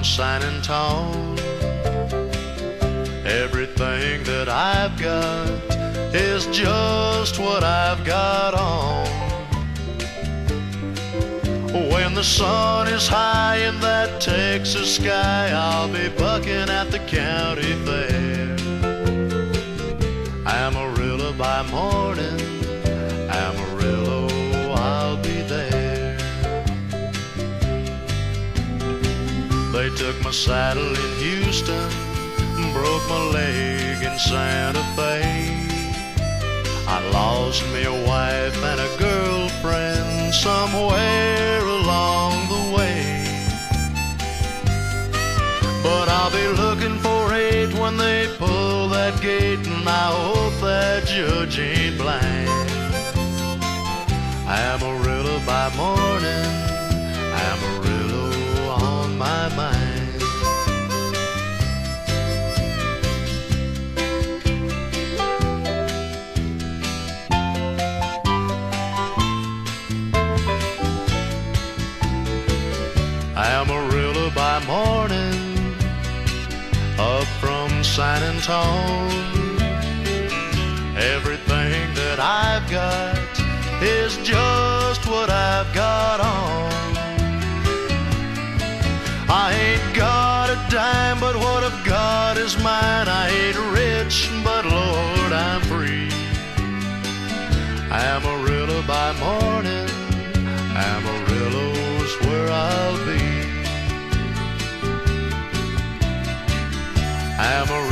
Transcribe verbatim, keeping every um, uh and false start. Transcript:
San Antone. Everything that I've got is just what I've got on. When the sun is high in that Texas sky, I'll be bucking at the county fair. Amarillo by morning, Amarillo, I'll be there. They took my saddle in Houston, broke my leg in Santa Fe. I lost me a wife and a girlfriend somewhere along the way. But I'll be looking for eight when they pull that gate, and I hope that judge ain't blind. Amarillo by morning, Amarillo on my mind. Amarillo by morning, up from San Antone. Everything that I've got is just what I've got on. I ain't got a dime, but what I've got is mine. I ain't rich, but Lord, I'm free. Amarillo by morning, Amarillo's where I'll be. Amarillo